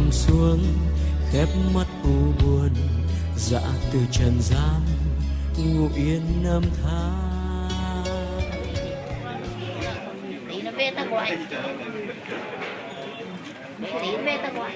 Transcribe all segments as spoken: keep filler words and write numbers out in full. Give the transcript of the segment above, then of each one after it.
nằm xuống khép mắt u buồn, dạ từ trần gian ngủ yên năm tháng. Tí nó về ta gọi, tí nó về ta gọi.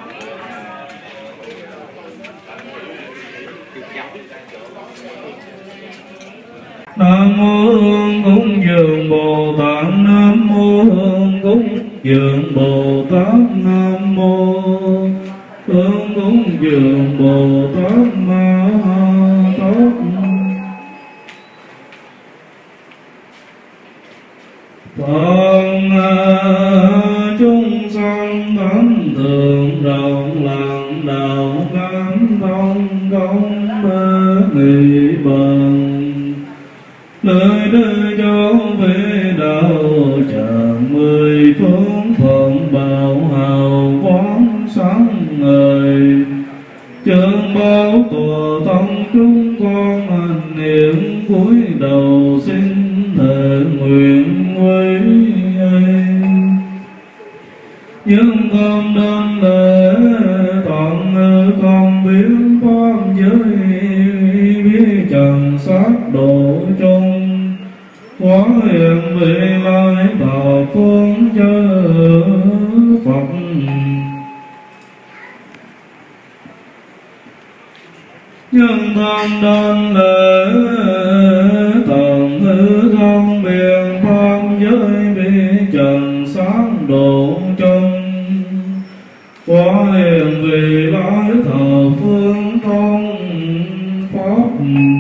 Nam mô Hương cúng dường Bồ Tát. Nam mô Hương cúng dường Bồ Tát. Nam mô Hương cúng dường Bồ Tát Ma Tát. Phần chúng sanh thánh thượng rộng lặng đạo cám thông công bế nghị bằng lời đưa cho về đạo tràng mười phương phận bảo hào quán sáng ngời chân báo tùa tông chúng con hành niệm cúi đầu xin thệ nguyện quý những con đơn lễ toàn ngư con biến pháp giới biết trần sát độ chung quá hiện vị lai thọ phương chớ Phật. Nhân thân đơn lễ toàn hư không biện pháp giới bị trần sát độ chung quá hiện vị lai thọ phương tôn pháp.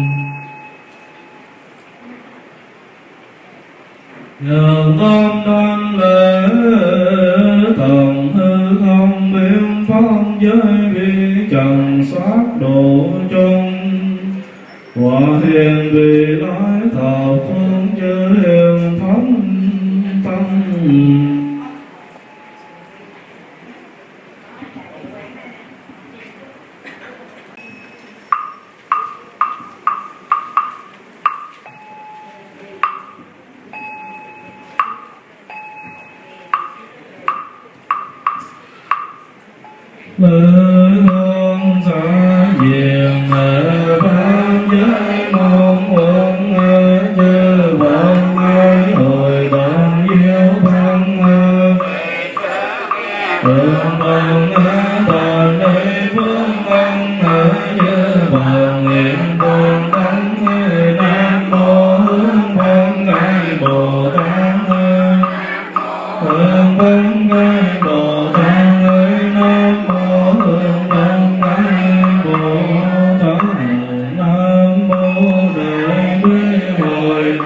Nhờ con đơn lễ thần hư không biện pháp giới bị trần sát độ chung quả hiền vị lai thọ phương chư hiền pháp tăng. Lời hương xa diện pháp giới mong ơn chư Phật hồi đồng diệu văn hương bằng toàn nơi vương văn chư Phật nguyện cùng thắng Nam mô Hương văn ngài Bồ Tát Hương văn ngài Bồ Tát Nam mô Hương văn ngài Bồ Tát. Nam mô Đại Bi Hội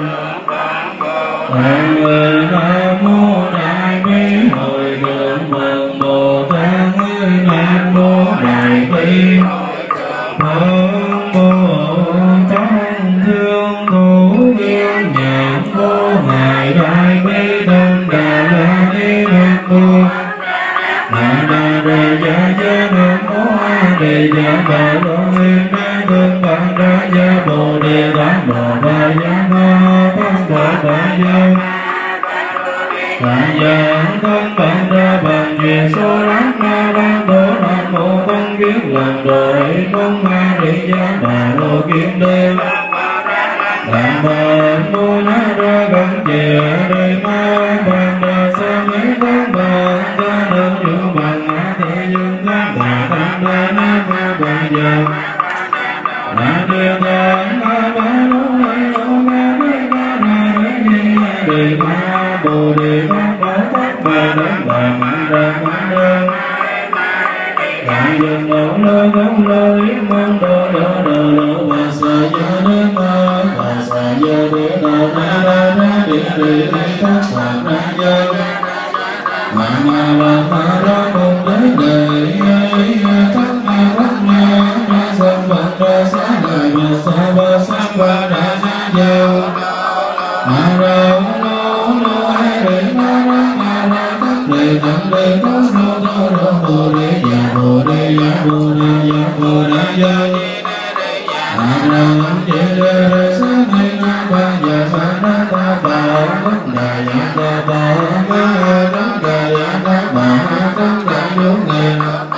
Nam mô Đại Bi Hội Thượng Phật Bồ Tát. Nam mô Đại Bi Nam mô Tăng Thương Thủ Viên Nhãn Vô Ngài Đại Bi Đông Đà La Ni Nam mô Nam đà đề gia gia nam mô a đề gia bà đô yên đế thương bà đa gia bồ đề tát bồ bà gia ma tăng bà bà gia bà gia tăng bà đa bằng duyên số lắm ma ban đô nam mô con kiết lần đội mong ma đề gia bà đô kiến đêm Nam mô na ra gần chìa đề ma bàn đà sa mấy tăng bà ta đơn dụ bằng ngã thị dương tăng bà tăng đa na ma bà gia na địa tăng ma ba lô na lô ma đế ma na đế nhi đề ma bồ đề ma bảo pháp bà đế bà ma đa ma đa đại dương đổ lơ gống lơ yếm mong đô đô đô đô bà sa gia đế ma bà sa gia đế đô na na na địa đề đề thác phạt na gia ma ma ba ma ra mong đế đề thác ma thác ma na sam phật ra sa đại ma sa ba sa ba đa na gia ma ra lô lô ai đề ma ra ma ra thác đề thác đề thác đô đô đô bồ đề gia bồ đề gia bồ đề gia bồ đề gia nam nam chế đề đề sa ni na ba gia ba na ta ba bất đà gia ta ba ma đa đà gia ta ba ma đa đà vô nghề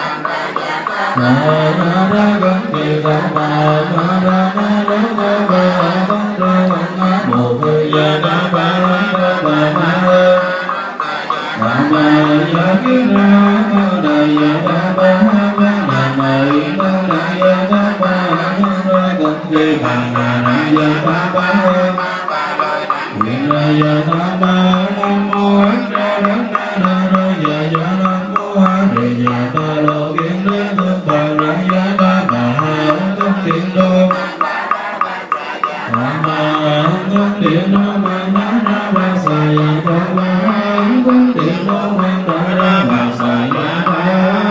giờ ta ba nam mô a ra đấng đa đa ra giờ giờ nam mô a di giờ ta lộ kiến đế thức bằng ra giá ta bà thức điện đô nam ma thức điện đô mang đá ra ba sa giờ ta ba thức điện đô mang đá ra ba sa giá ta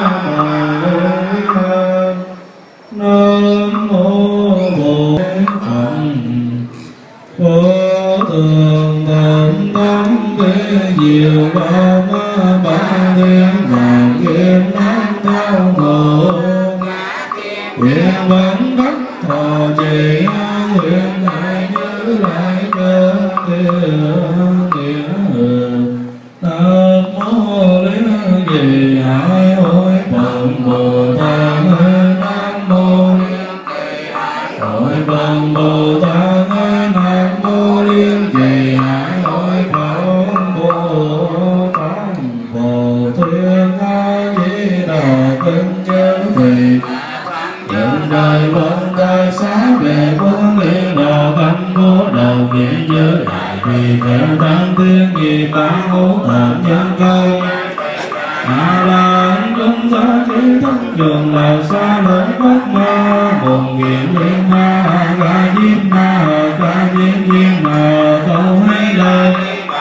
nam mô bổn phật vô thường tận tâm kế diệu bao ba thiên vạn kiếp năm thao ngộ nguyện vẫn đắc thọ trì nguyện lại nhớ lại chân nghĩa nam mô lý gì hải hội phật bồ tát nam mô hội phật bồ tát nam mô liên trì hải hội phật bồ tát bồ thiên a di đà kinh chư thị hiện đời vân đời xá về bốn yên đồ tâm vô đầu nghĩa như đại vì theo tăng tiên nhị ba ngũ thần nhân câu a la chúng giá trí thức trường lào xa lớn bất ma buồn nghiện liên ma ca diêm ma ca diêm diêm ma câu hay lời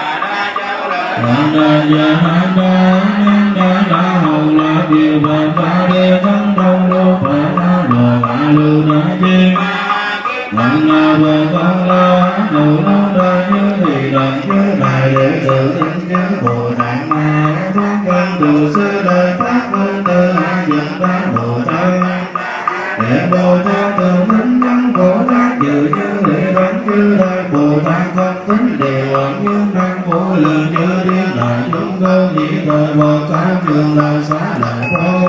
đà gia nam đa nam đa đa hầu la kiều và ba đê thắng đông lô phật na đồ a lưu na diêm Nặng na và con la nụ nó đa như thì đàn chứa đại đệ tử tinh chứa Bồ Tát Ma thoát quan từ xưa đời phát vân từ a dần ta Bồ Tát để Bồ Tát từ thính văn Bồ Tát dự như lễ đón chư đại Bồ Tát không tính đều ẩn như năng vô lượng như điên đại chúng câu nhị thời Bồ Tát trường là xá đại phô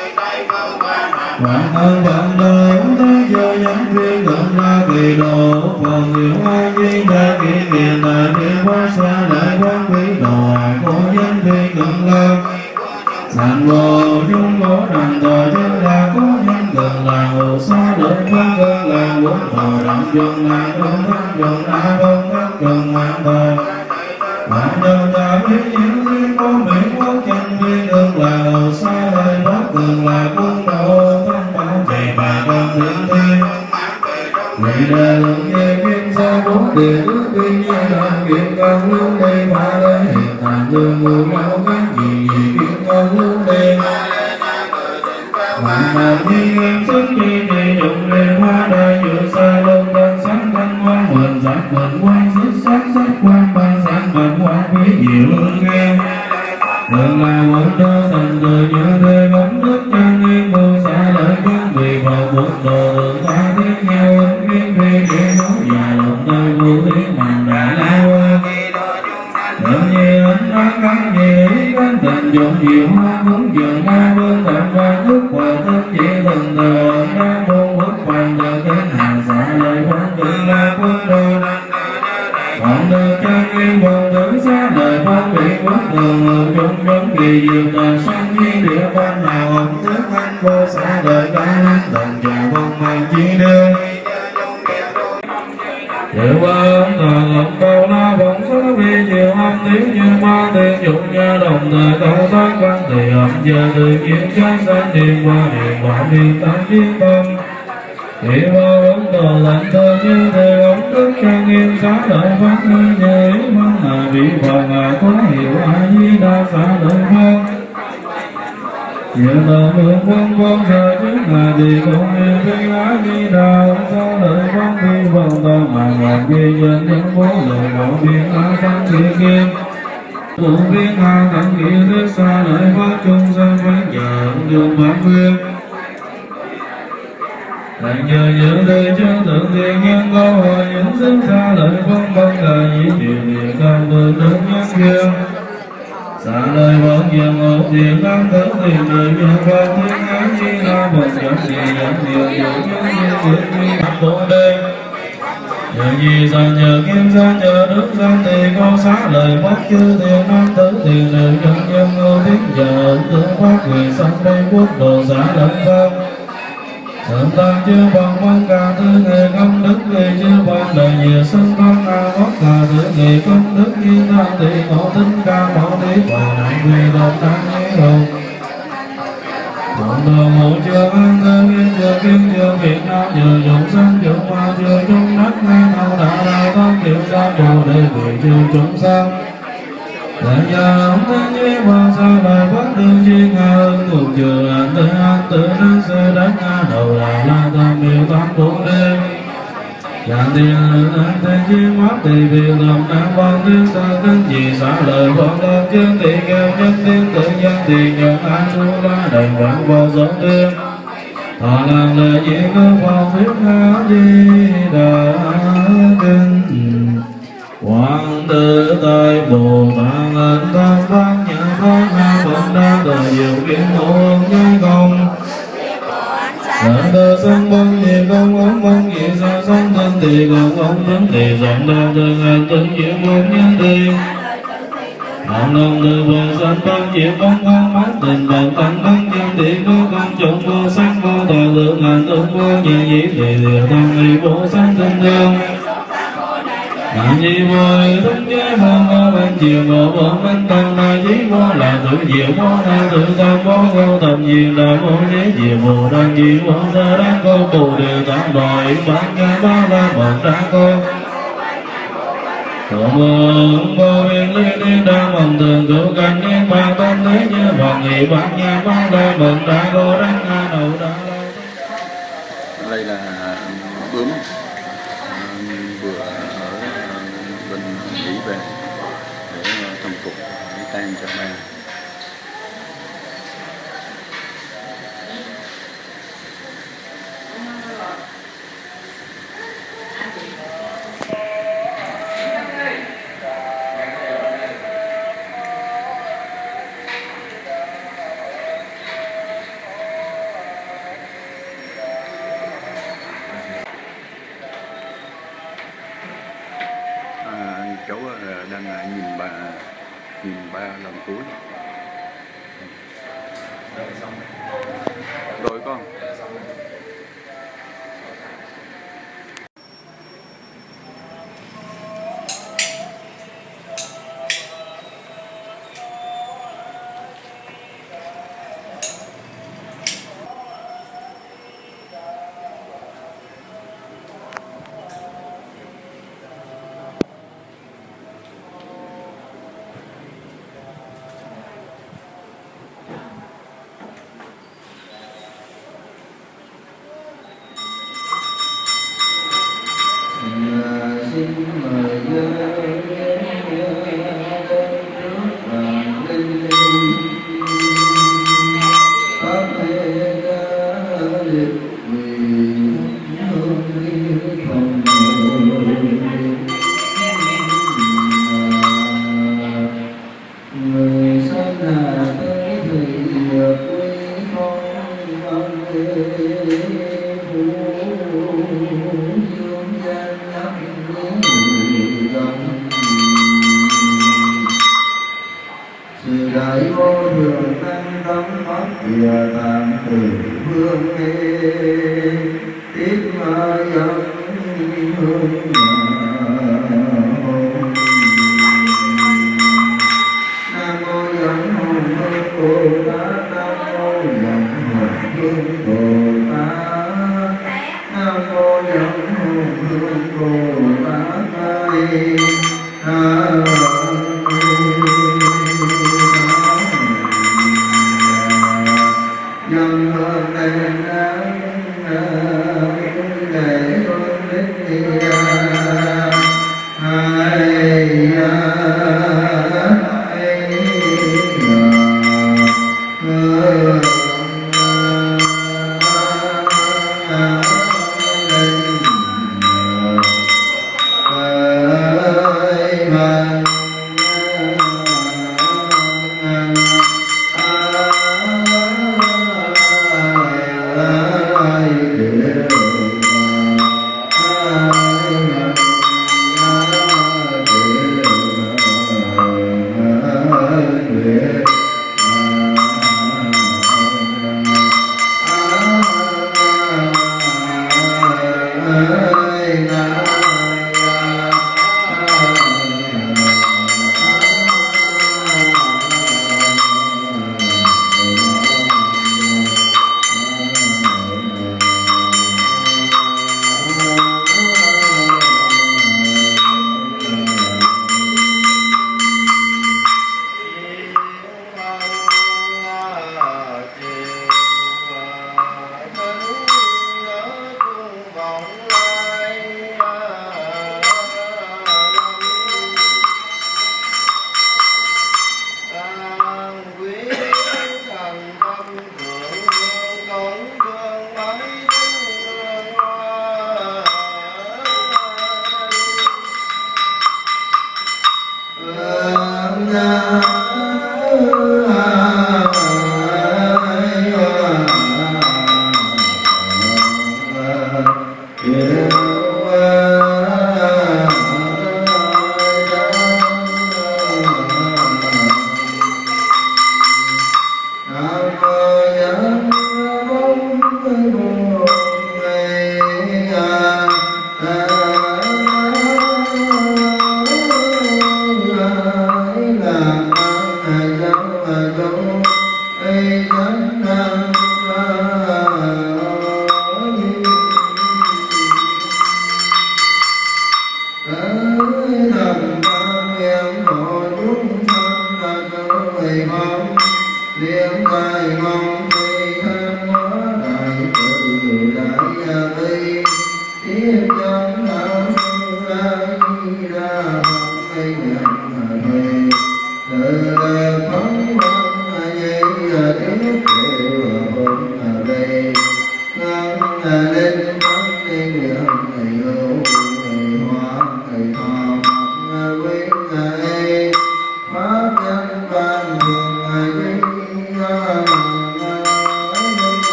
vạn ơn vạn đời tới do nhân viên gần ra kỳ độ phần hiệu a di đà kỷ kiền đại thiên quá xa đại quán quý đồ của nhân viên gần la sanh vô chúng có đàn tòa chân là có nhân gần là hồ xa lợi quán gần là quốc thọ đặng chân là không thất chân là không thất chân hoàn thời bạn nhân ta biết những thiên có miễn quốc chân viên gần là hồ xa lợi quốc gần là quân đầu thân bảo trì bà con thượng thiên vì đà lượng về kim sa bốn địa ước viên như đàn kiện con lưu đi mà đây hiện thành dương người mau cái gì gì kiện con lưu đi mà mà như em xuất chi thì dụng lên hoa đa dự xa lông đơn sáng thanh quan mượn giác mượn quan sức sắc sắc quan ban sáng mượn quan quý diệu hương nghe đừng là quận đô thành từ như thế bóng đức trang nghiêm mưu xa lợi quan vì vào một đồ đường ta tiếng nhau ứng kiến vi để nói dài lòng nơi vô tiếng màn đại la hoa tự nhiên ánh nắng cắn gì cánh tình dụng diệu hoa cúng dường ma vương tạm quan thức hòa thức chỉ thần thờ nam môn quốc hoàng thờ tên hàng xạ lợi quan tự la quân đô còn được trang nghiêm vòng tử xa lời phong vị quốc thường hưởng chung giống kỳ diệu đời sanh di địa quan hào hồng thức anh vô xa đời ca lăng tận trà vong mang chi đương Diệu vân thần ngọc cầu la vọng số vi diệu âm tiếng như ma tiếng dụng nha đồng thời cầu thoát quan thì ẩm giờ từ kiến trái sanh điên qua điện quả điện tăng kiến tâm Thị vô vấn đồ lạnh thơ như thế ống đức trang nghiêm xá lợi phát như như ý văn hà vị phật hà có hiệu a di đà xá lợi văn Diệu tờ hương quân quân sở trước hà thì cũng như thế á di đà xá lợi văn vi vần tờ mà ngọc vi dân dân vô lợi ngộ biên á tăng kỳ kim Cụ biên hà tận kỳ thức xá lợi phát chung sanh văn giờ dùng bản nguyên Thành nhờ giữ đây chân thượng thiên nhân câu hỏi những sinh xa lợi phong băng là dĩ điều điện cao từ đức nhất kiên xả lời vẫn dần ổn điện năng thức tiền đời nhân quan thiên án chi la bậc dẫn gì dẫn điều điều nhân như tuyệt như mặt bộ đây nhờ gì sanh nhờ kim sanh nhờ đức sanh thì có xá lời mất chư thiên nam tử tiền đời nhân nhân ngô thiết nhờ tướng phát quyền sanh đây quốc độ xả lợi phong thượng tân chư Phật mong cả tư nghệ công đức vì chư Phật đời nhiều sinh con a quốc cả tư nghệ công đức như tam thị ngộ tinh ca bảo lý và nặng vì độc tăng như hùng thượng đường hộ chưa an cơ viên chưa kiên chưa việt nam chưa dụng sanh chưa hoa chưa chung đất ngay nào đã đào con tiểu sa bồ đề vì chưa chúng sanh đại gia ông thân duy vào sao bài phát đường chi ngà ơn thuộc chừa an tự an tự năng sơ đất nga đầu đà la tam miêu tam bồ đề dạng tiền an tên chi mắt tỳ việt lòng nam văn thiên sa thân chỉ xả lời vọng tâm chân tỳ nghèo nhân tiên tự nhân tỳ nhân an su la đầy vạn vô giống tiên thọ làm lời chỉ cơ phong thuyết ngã di đà kinh quang tự tại bồ tát ân tam văn nhã con na phật đa từ diệu kiến môn nhai công Đợt tơ sanh bông gì công ống bông gì sa sanh thân tỳ công ống thân tỳ dòng đa tương an tương diệu môn nhân tỳ Hạng lòng từ vô sanh tăng diệu công không mắt tình bằng tăng tăng nhân tỳ cơ công trọng vô sanh vô thọ lượng ngàn tương vô nhẹ dĩ tỳ diệu tăng y vô sanh thân thương Hạng nhi vô y thúc chế vô vô bên chiều vô vô bên tăng na dí vô là tự diệu vô na tự tam vô vô tầm nhiên là vô dí diệu vô đăng di vô ra đăng cô bồ đề tăng đòi bán nha ba la mật ra cô Thượng mương vô biên lý tiên đa mầm thường cứu canh niên ba tâm thế như vọng nghị bán nha ba la mật ra cô đăng nga đầu đa đây là bướm vừa ở bên Mỹ về để thăm phục để tang cho ba. Cháu đang nhìn bà nhìn ba lần cuối rồi con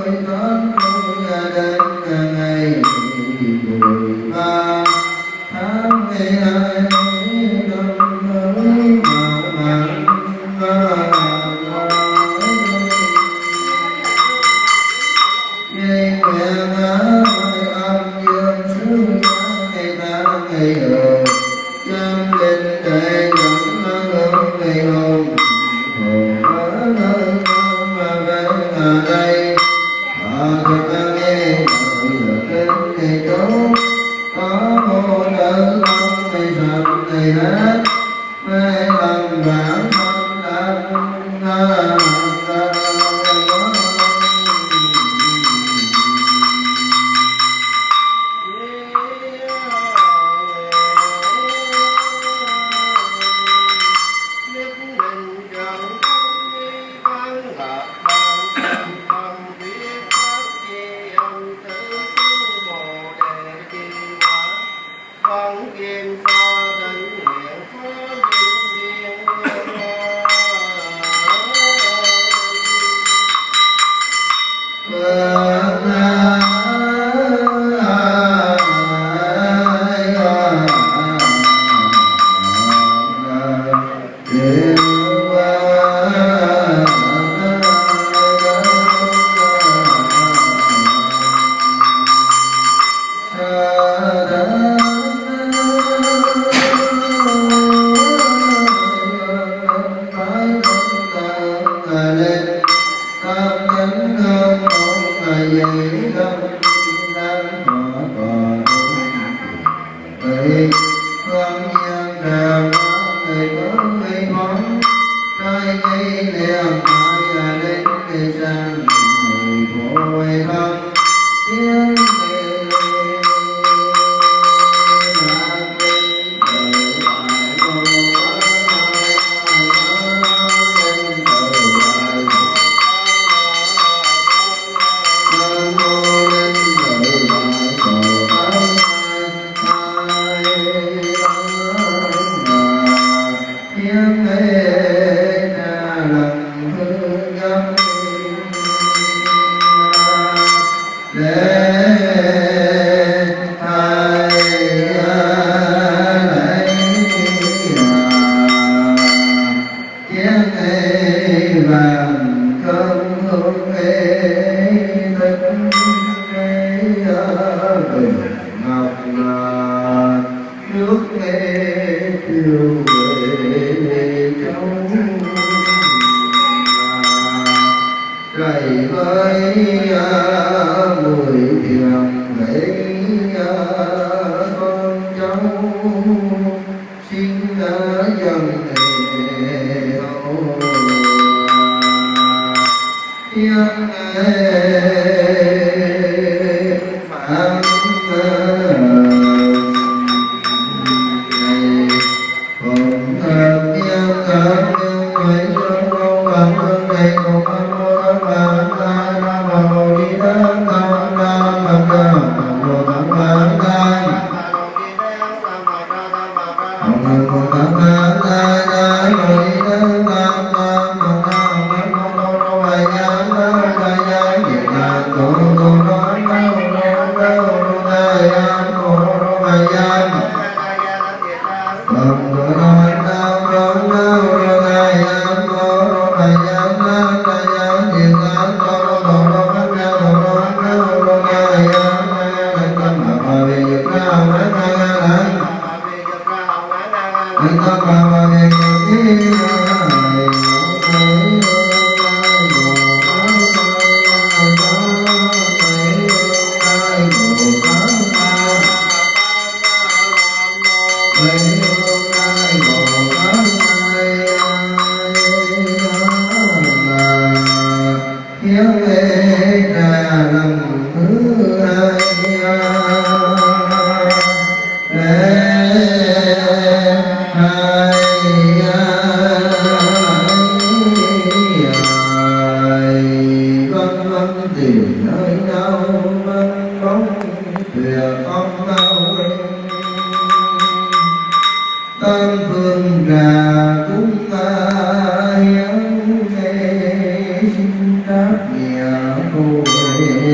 Rầy với mùi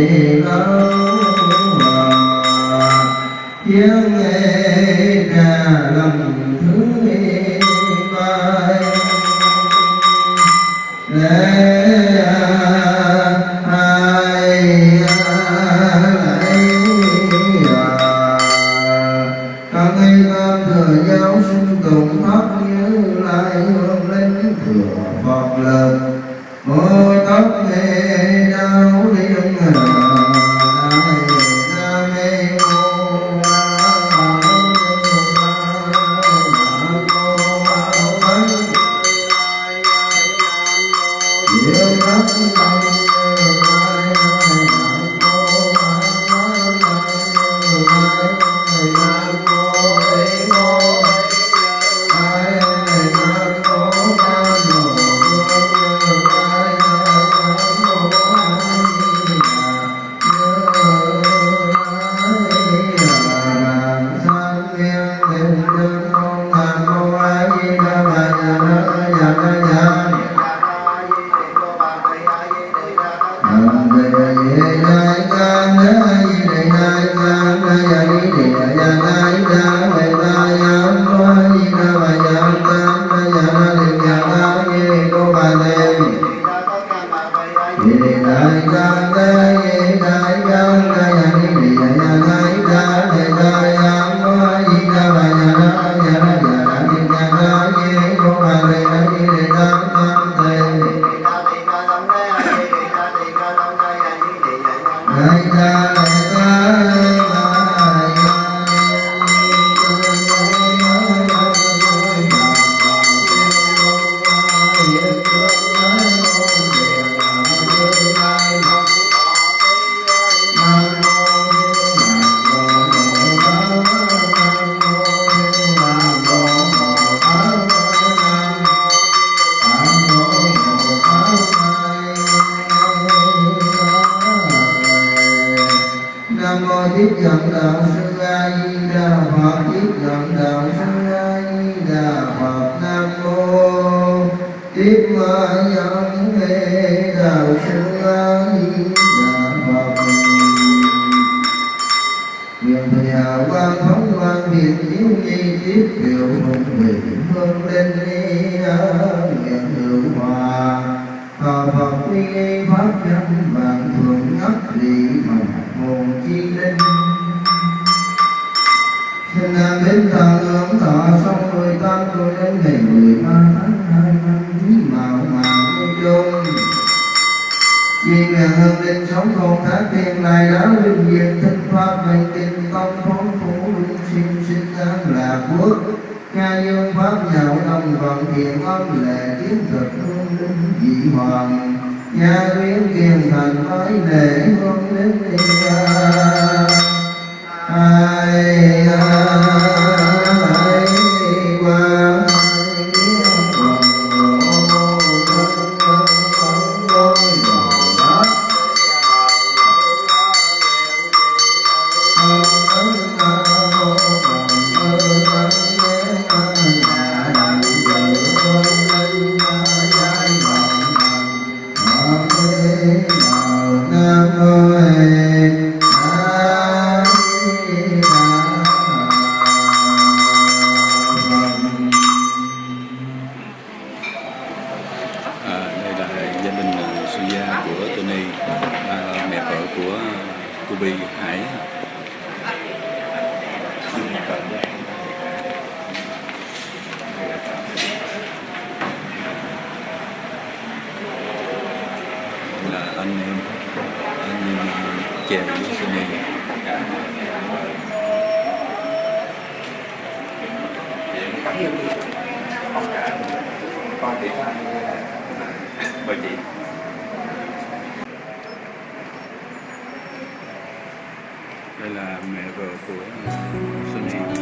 lâu tiếng nghe ra lòng thứ bay lẽ ai lấy con ấy con thừa giáo sinh cùng thấp như lại hương lên thừa Phật lực môi tóc nghe đau điên Đây là mẹ vợ của Sunny.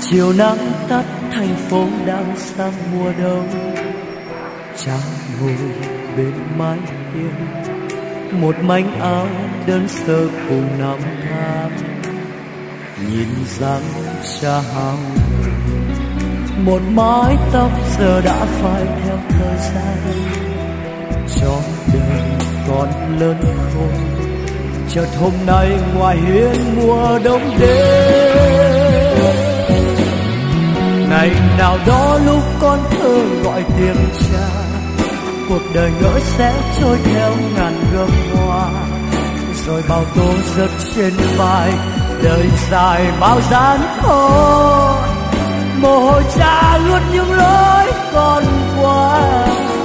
chiều nắng tắt thành phố đang sang mùa đông. Cha ngồi bên mái hiên, một mảnh áo đơn sơ cùng năm tháng. Nhìn dáng cha hao gầy, một mái tóc giờ đã phai theo thời gian. Cho đời còn lớn khôn, chợt hôm nay ngoài hiên mùa đông đến. Ngày nào đó lúc con thơ gọi tiếng cha, cuộc đời ngỡ sẽ trôi theo ngàn gươm hoa. Rồi bao tố rớt trên vai, đời dài bao gian khổ. Mồ hôi cha ướt những lối con qua.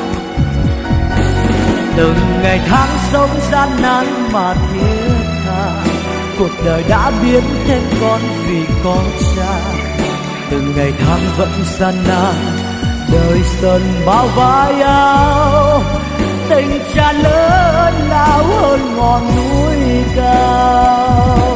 Từng ngày tháng sống gian nan mà thiết tha, cuộc đời đã biến thêm con vì có cha. Từng ngày tháng vẫn gian nan, đời dần bao vai áo. Tình cha lớn lao hơn ngọn núi cao.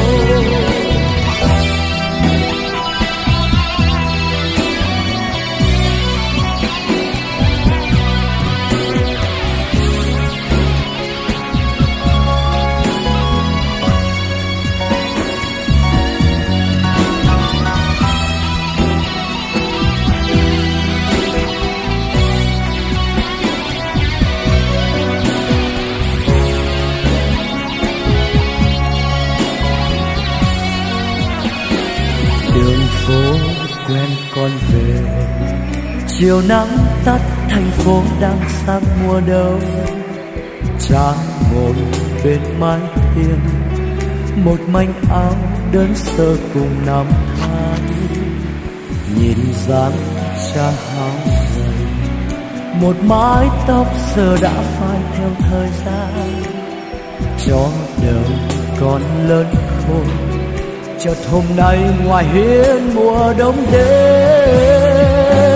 Con về chiều nắng tắt thành phố đang sang mùa đông. Cha ngồi bên mái hiên, một mảnh áo đơn sơ cùng năm tháng. Nhìn dáng cha hao gầy, một mái tóc giờ đã phai theo thời gian. Cho đời còn lớn khôn, chợt hôm nay ngoài hiên mùa đông đến.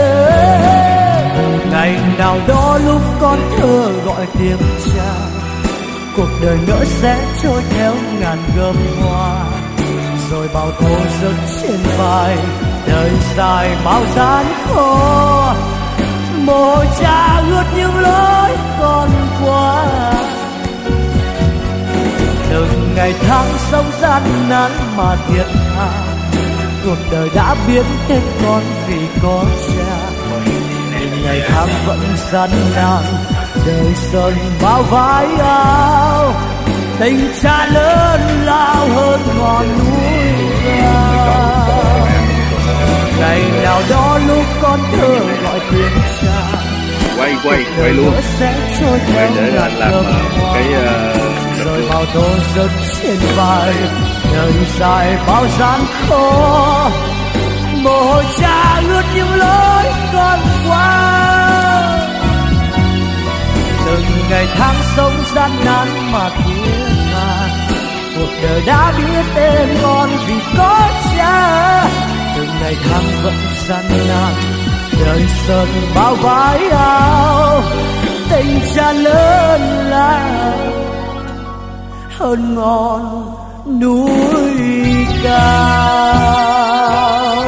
Ngày nào đó lúc con thơ gọi tiếng cha, cuộc đời ngỡ sẽ trôi theo ngàn gươm hoa. Rồi bao tố rớt trên vai, đời dài bao gian khổ. Mồ hôi cha ướt những lối con qua. Từng ngày tháng sống gian nan mà thiệt tha, cuộc đời đã biến tên con vì có cha. Từng ngày tháng vẫn gian nan, đời dần bao vai áo. Tình cha lớn lao hơn ngọn núi cao. Ngày nào đó lúc con thơ gọi tiếng cha, quay quay quay luôn sẽ trôi quay theo để anh làm uh, cái uh, rồi bao tố rớt trên vai, đời dài bao gian khổ. Mồ hôi cha ướt những lối con qua. Từng ngày tháng sống gian nan mà thiết tha, cuộc đời đã biết tên con vì có cha. Từng ngày tháng vẫn gian nan, đời dần bao vai áo. Tình cha lớn lao hơn ngọn núi cao.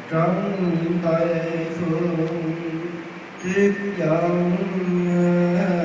Trong tay phương tiếp dẫn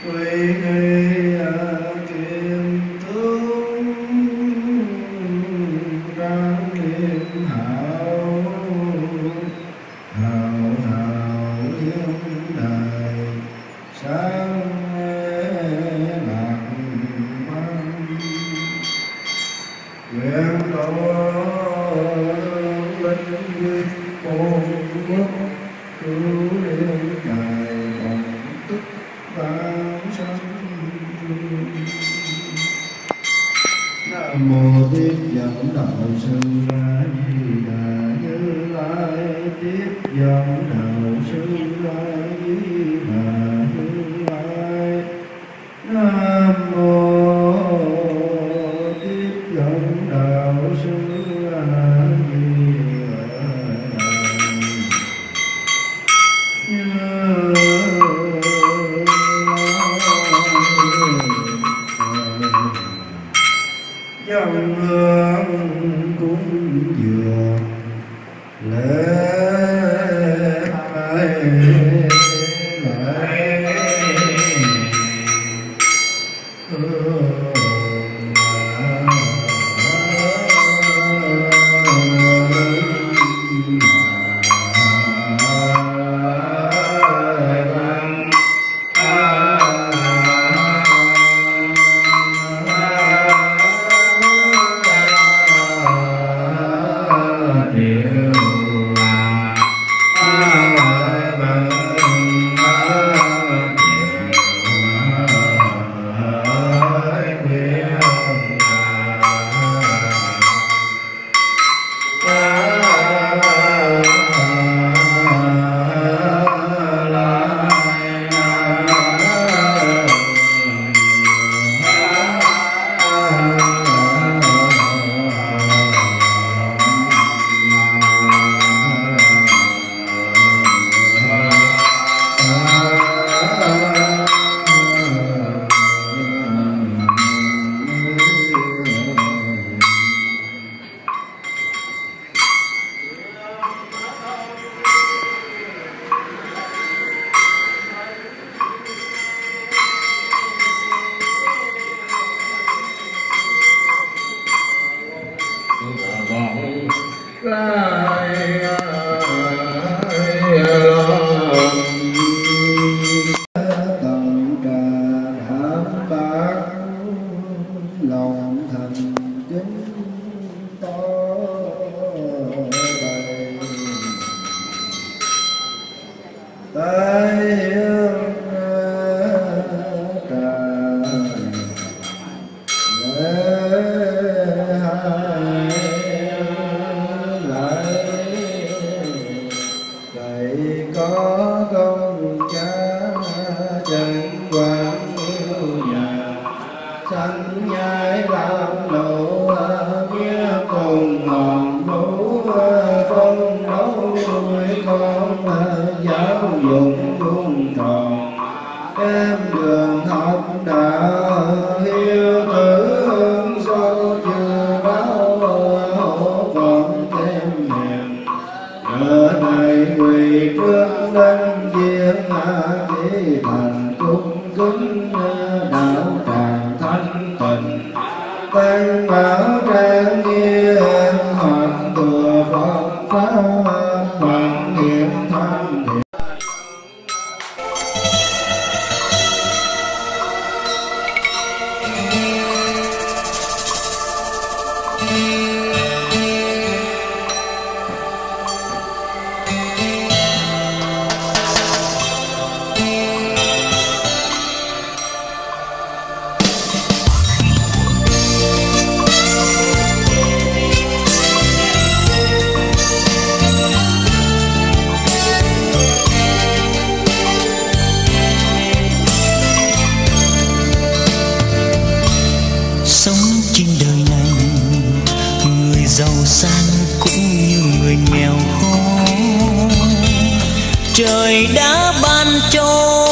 Trời đã ban cho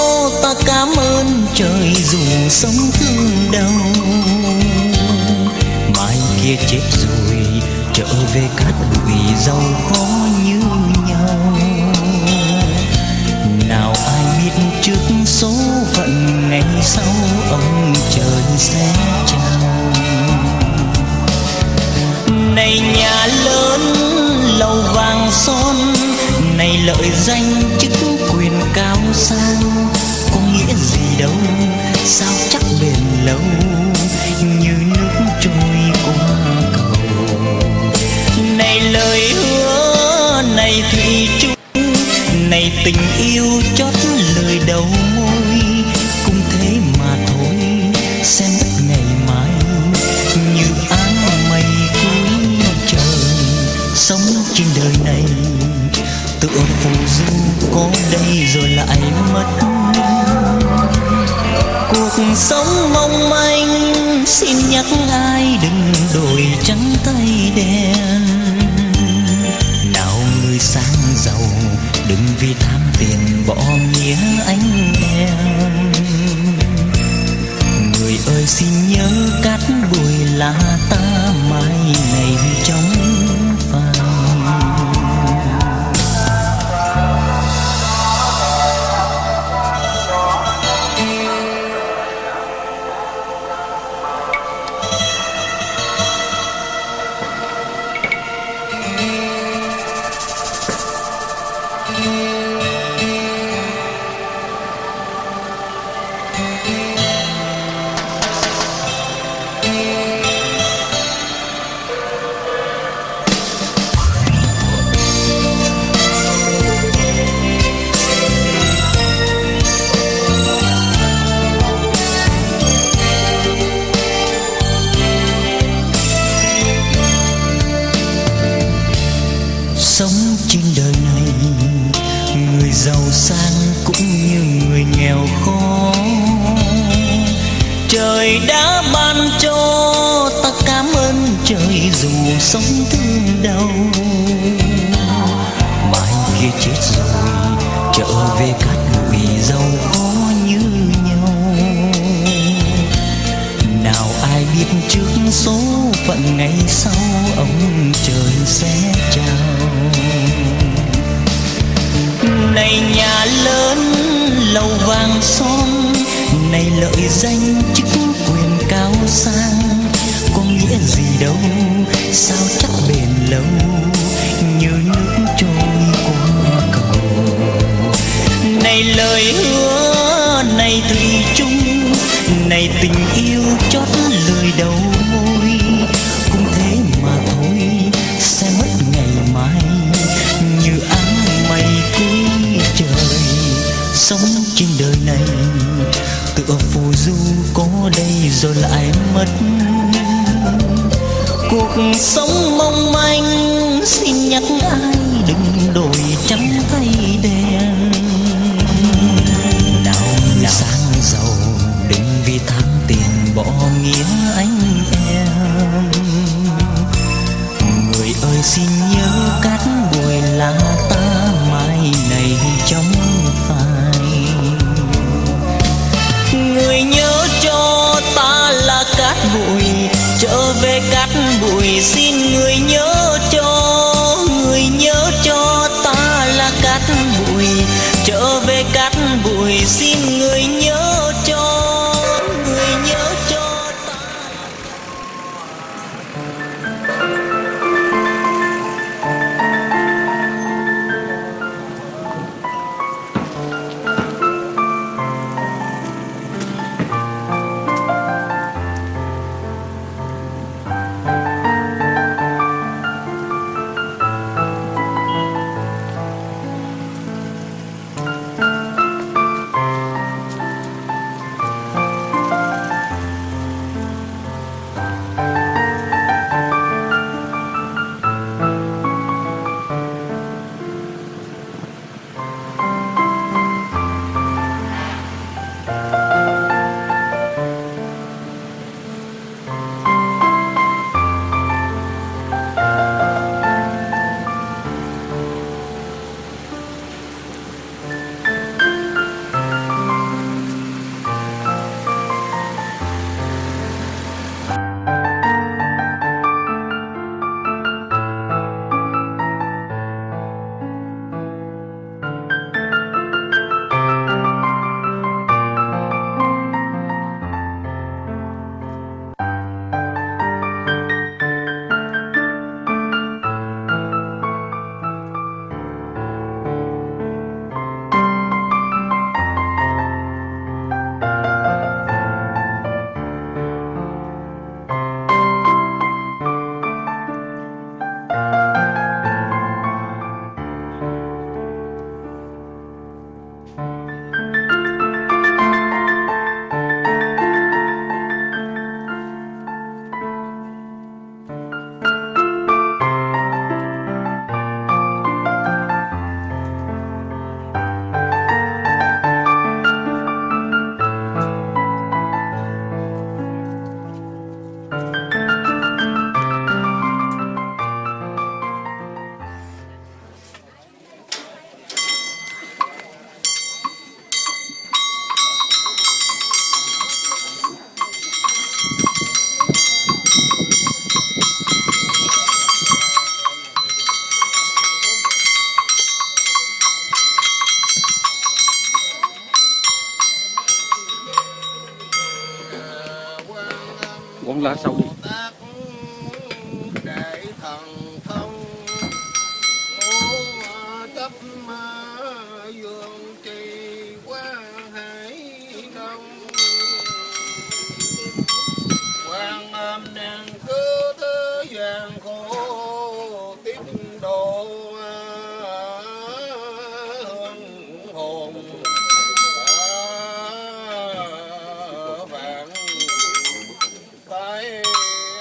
ta cảm ơn trời dù sống thương đau. Mai kia chết rồi trở về cát bụi giàu khó như nhau. Nào ai biết trước số phận ngày sau ông trời sẽ chào. Này nhà lớn lầu vàng son, này lợi danh chức quyền cao sang, có nghĩa gì đâu sao chắc bền lâu, như nước trôi qua cầu. Này lời hứa, này thủy chung, này tình yêu chót lời đầu môi, cũng thế mà thôi sẽ mất ngày mai, như áng mây cuối trời. Sống trên đời này tựa phù du, có đây rồi lại mất. Cuộc sống mong manh xin nhắc ai đừng đổi trắng tay đen. Nào người sang giàu đừng vì tham tiền bỏ nghĩa anh em. Người ơi xin nhớ cát bụi là ta mai này trong phàm. Sống trên đời này, người giàu sang cũng như người nghèo khó. Trời đã ban cho ta cảm ơn trời dù sống thương đau. Mai kia chết rồi trở về cát bụi giàu khó như nhau. Nào ai biết trước số phận ngày sau ông trời sẽ chào. Này nhà lớn lầu vàng son, này lợi danh chức quyền cao sang, có nghĩa gì đâu sao chắc bền lâu, như nước trôi qua cầu. Này lời hứa, này thủy chung, này tình yêu chót lời đầu môi, cũng thế mà thôi sẽ mất ngày mai, như áng mây cuối trời. Sống trên đời này tựa phù du, có đây rồi lại mất. Cuộc sống mong manh xin nhắc ai đừng đổi trắng thay đen. Nào người sang giàu đừng vì tham tiền bỏ nghĩa anh em. Người ơi xin nhớ cát bụi là ta mai này trong phai. Người nhớ cho ta là cát bụi, trở về cát bụi xin người nhớ cho. Người nhớ cho ta là cát bụi, trở về cát bụi xin người nhớ cho. Người nhớ cho ta. Quăng lá sau đi. Để thần thông chấp dương trì qua hải đông quan âm nàng cứ thế gian khổ tiếp độ hương hồn vạn phải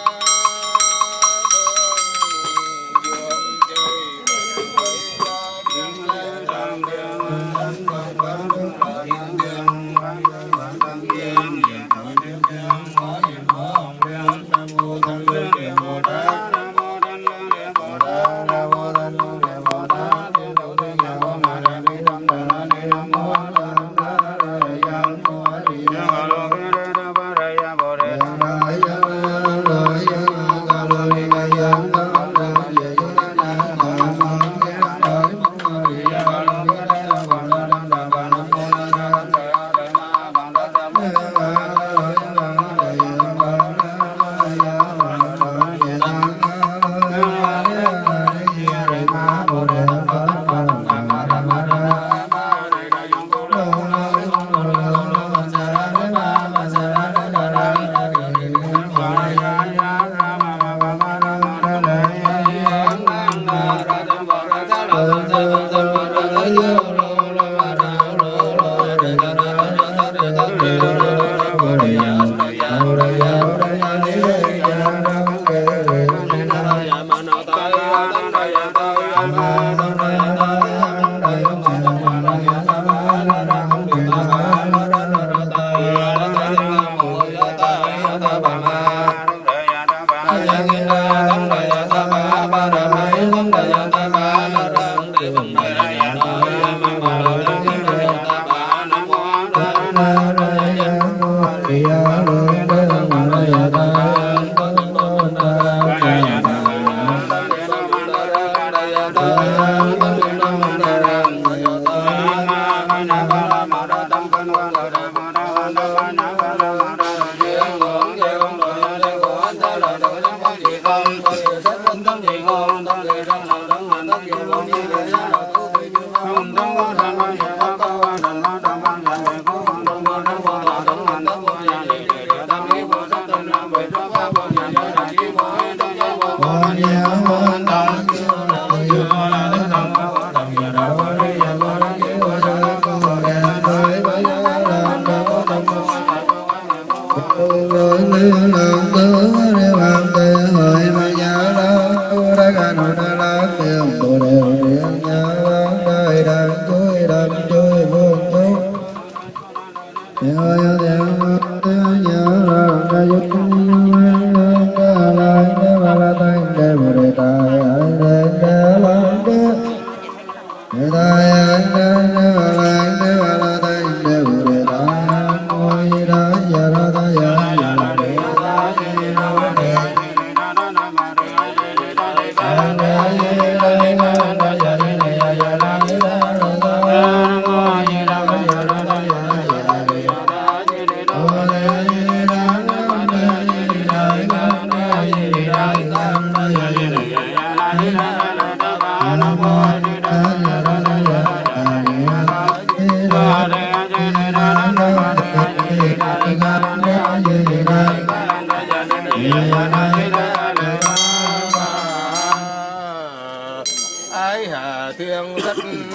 ái hà thiên thích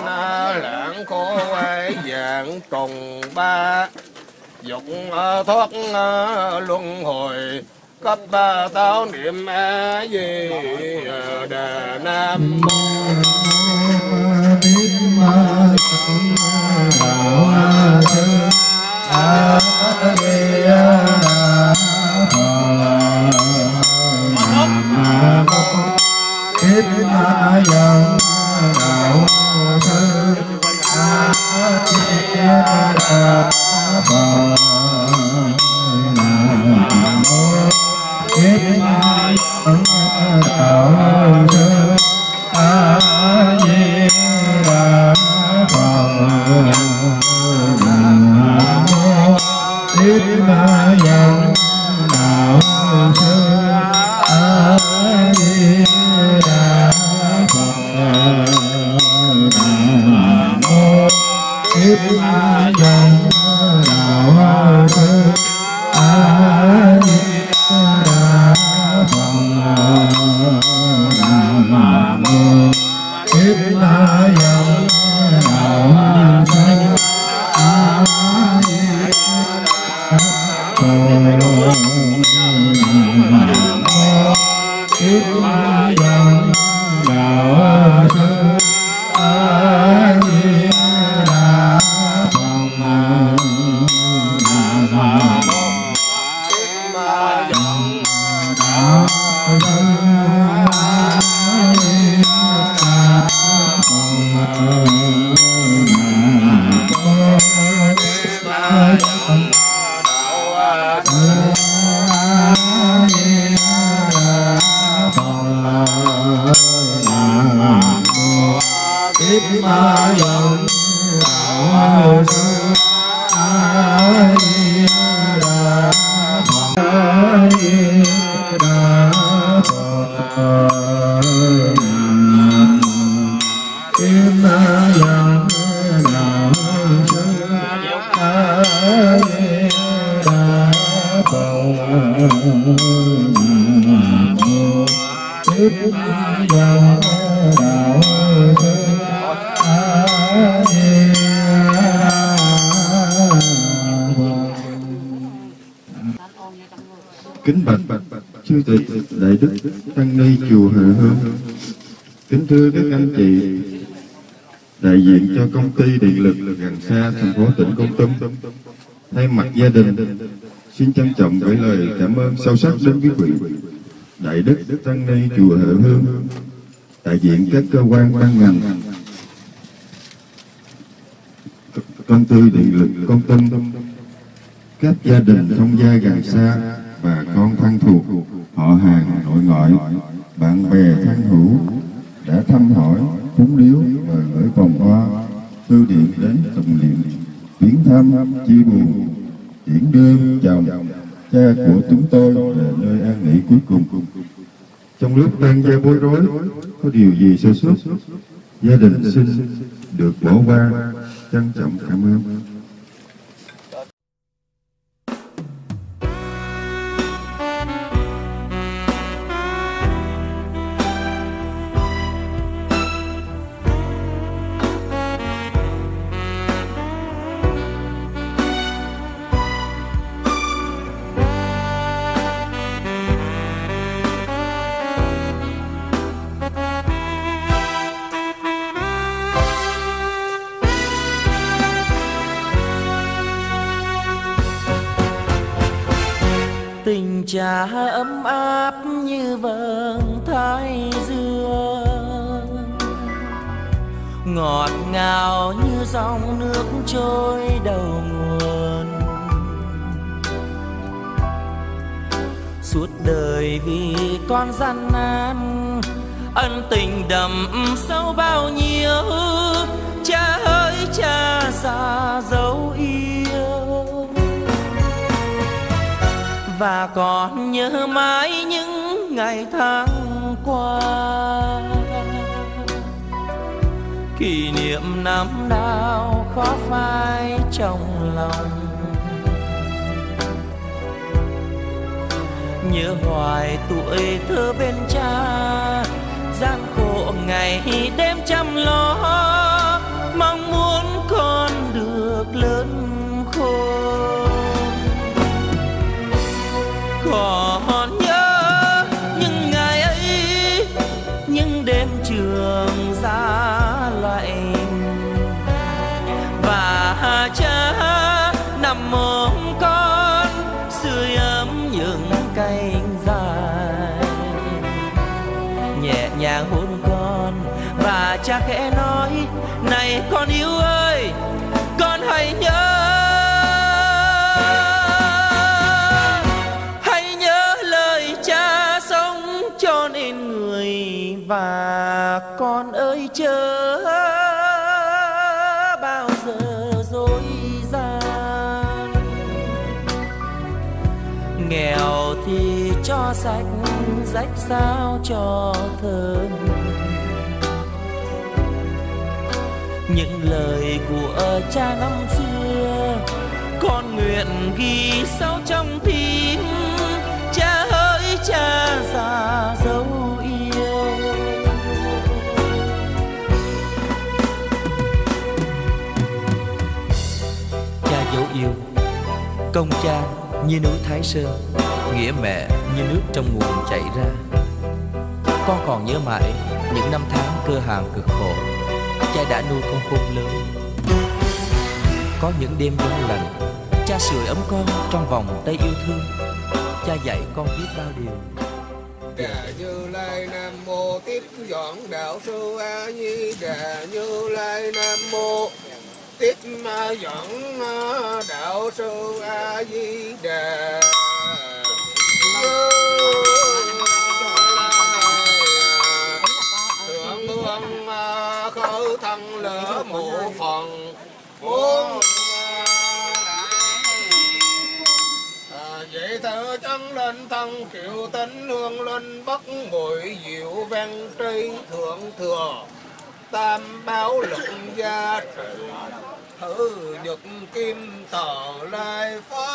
lãng khổ ai dạng trùng ba dục thoát luân hồi cấp ba táo niệm a di đà nam mô Thích Ma Đạo Sư A Di Đà Phật. Thích Ma Đạo Sư A Di Đà Phật. Thích Ma Đạo Sư A Di Đà Phật. Nam mô Thích Ma Đạo Kính bạch chư tịch đại đức tăng ni chùa Huệ Hương, kính thưa các anh chị đại diện cho công ty điện lực gần xa thành phố tỉnh Kon Tum, thay mặt gia đình xin trân trọng gửi lời cảm ơn sâu sắc đến quý vị đại đức tăng ni chùa Huệ Hương, đại diện các cơ quan ban ngành, công ty điện lực Kon Tum, các gia đình thông gia gần xa, bà con thân thuộc, họ hàng nội ngoại, bạn bè thân hữu đã thăm hỏi, cúng điếu và gửi vòng hoa, thư điện đến tụng niệm, viếng thăm, chia buồn, tiễn đưa chồng cha của chúng tôi về nơi an nghỉ cuối cùng. Trong lúc tang gia bối rối, có điều gì sơ suất, gia đình xin được bỏ qua, trân trọng cảm ơn. Tình cha ấm áp như vầng thái dương, ngọt ngào như dòng nước trôi đầu nguồn. Suốt đời vì con gian nan, ân tình đậm sâu bao nhiêu. Cha ơi cha già dấu yêu, và còn nhớ mãi những ngày tháng qua, kỷ niệm năm nào khó phai trong lòng. Nhớ hoài tuổi thơ bên cha, gian khổ ngày đêm chăm lo, mong muốn con được lớn khôn. Còn nhớ những ngày ấy, những đêm trường giá lạnh, và cha nằm ôm con sưởi ấm những cánh dài, nhẹ nhàng hôn con và cha khẽ nói: này con yêu ơi, con hãy nhớ, và con ơi chớ bao giờ dối gian. Nghèo thì cho sạch, rách sao cho thơm. Những lời của cha năm xưa con nguyện ghi sâu trong tim. Cha ơi cha già dấu yêu. Công cha như núi Thái Sơn, nghĩa mẹ như nước trong nguồn chảy ra. Con còn nhớ mãi những năm tháng cơ hàn cực khổ, cha đã nuôi con khôn lớn. Có những đêm gió lạnh, cha sưởi ấm con trong vòng tay yêu thương. Cha dạy con biết bao điều. Đà Như Lai Nam Mô Tiếp Dọn Đạo Sư A Di Đà Như Lai Nam Mô. tiếp dẫn đạo sư A Di Đà. Thượng hương khởi thân lỡ mộ phần bốn vậy thơ chân lên thân kiệu tính hương lên bắc bội diệu văn tri thượng thừa tam báo luận gia trị thử nhật kim tờ lai phó